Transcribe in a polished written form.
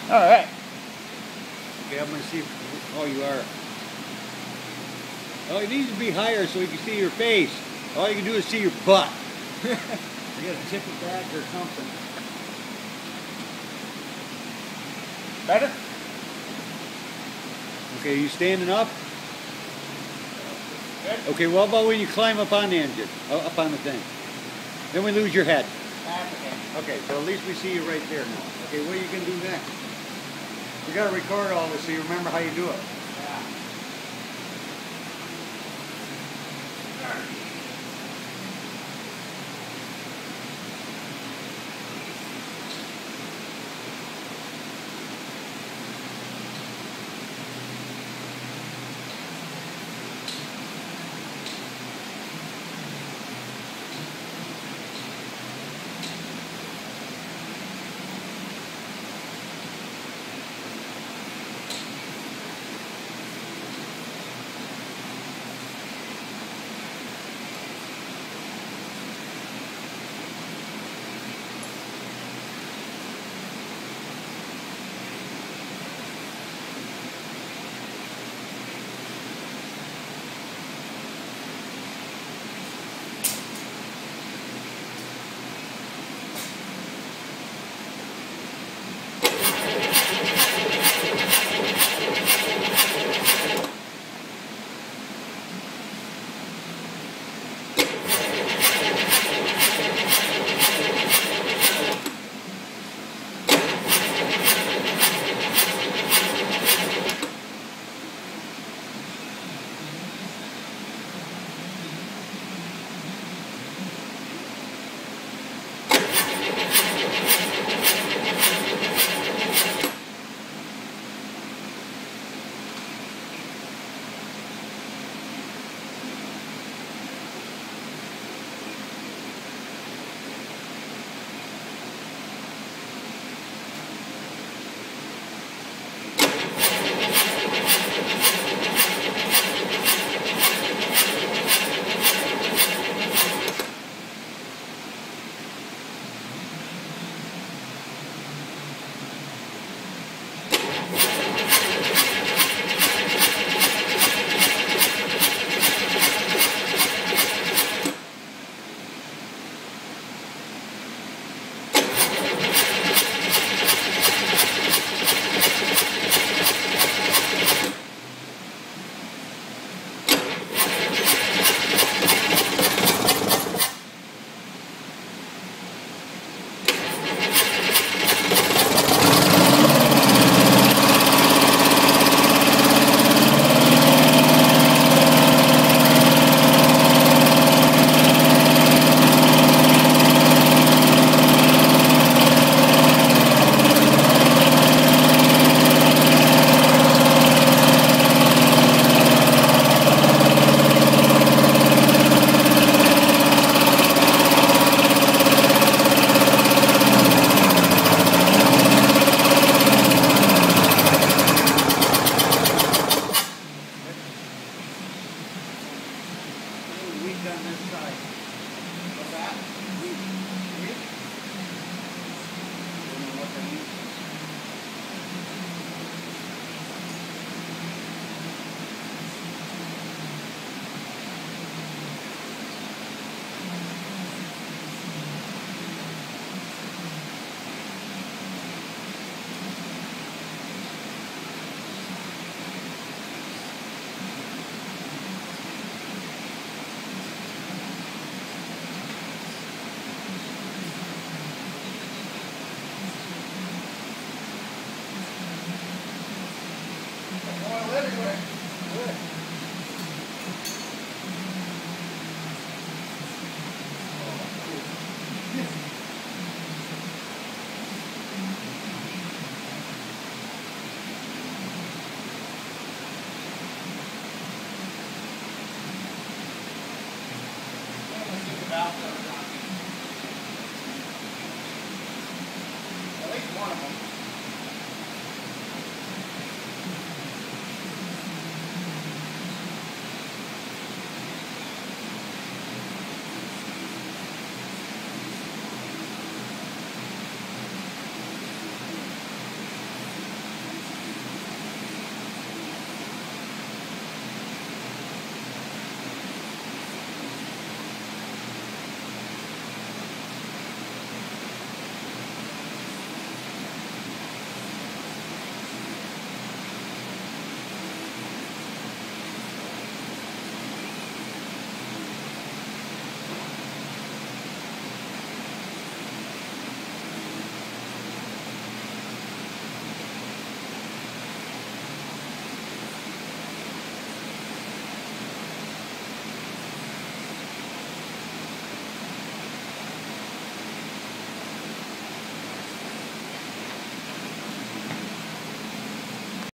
All right. Okay, I'm going to see how you are. Oh, it needs to be higher so you can see your face. All you can do is see your butt. You got to tip it back or something. Better? Okay, you standing up? Good. Okay, what about when you climb up on the engine? Up on the thing? Then we lose your head. That's okay. Okay, so at least we see you right there now. Okay, what are you going to do next? We got to record all this so you remember how you do it. Yeah. On this side. What's that? Weak? Don't know what that means. Oil everywhere. Good.